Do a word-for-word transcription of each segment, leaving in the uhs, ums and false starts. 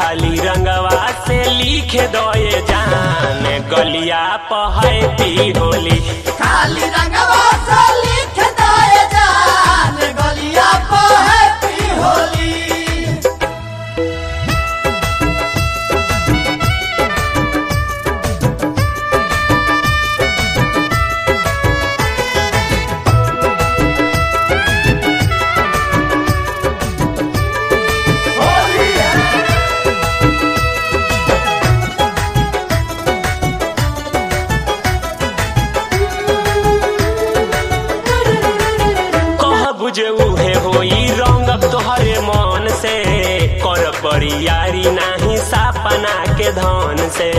खाली रंगवा से लिखे दोए जान गलिया प हैप्पी होली। खाली रंगवा से लिख दोए जान गलिया प हैप्पी होली। बुझे उहे होई रंगब तोहरे मन से कर बरियारी नाही सपना के धन से।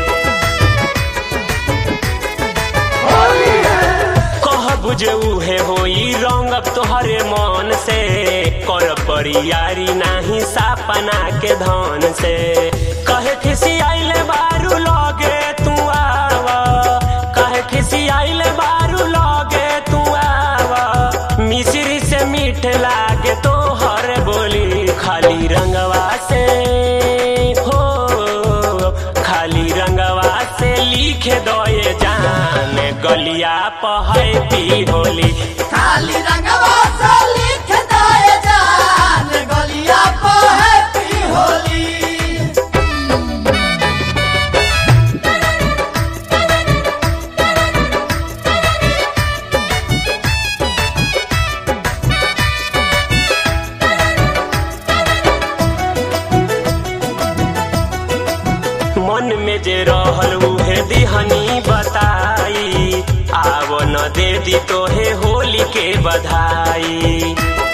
कह बुझे उहे होई रंगब तोहरे मन से कर बरियारी नाही सपना के धन से। कहे खिसी आइले बारू लगे तू आवा, कहे खिसी आइले बारू लगे तू आवा, मिश्री से मीठ लागे तो हर बोली। खाली रंगवा से हो खाली रंगवा से लिखे दोए जान गलिया प हैप्पी होली। खाली रंगवा से लिख दोए जान गलिया प हैप्पी होली। मन में जे रहल उहे दिहनी बताई, आव न दे दी तोहे होली के बधाई।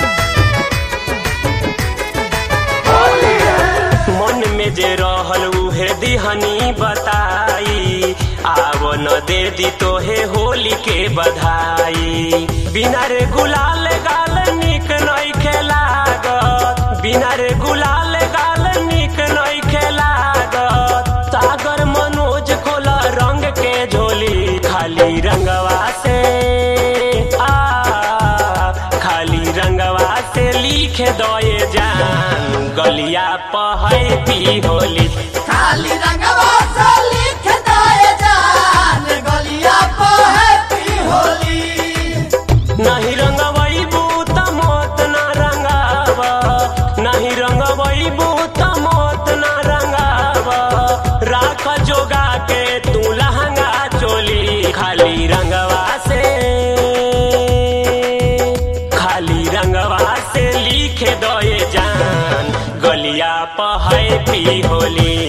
मन में जे रहल उहे दिहनी बताई, आव न दे दी तोहे होली के बधाई। बिना रे गुलाल गाल निक नइखे लागत, बिना रे गुलाल गाल निक नइखे लागत। सागर मनोज खोला रंग के झोली। खाली रंगवा से आ खाली रंगवा से लिखे दोए जान गलिया प हैप्पी होली। खाली रंगवा से लिख दोए जान गलिया प हैप्पी होली। नहीं रंगवैबू त मौत ना रंगावा, नहीं रंगवैबू त मौत ना रंगावा। राख जोगा के तू लहंगा चोली। खाली रंगवा से खाली रंगवा से लिखे दोए जान गलिया प हैप्पी होली।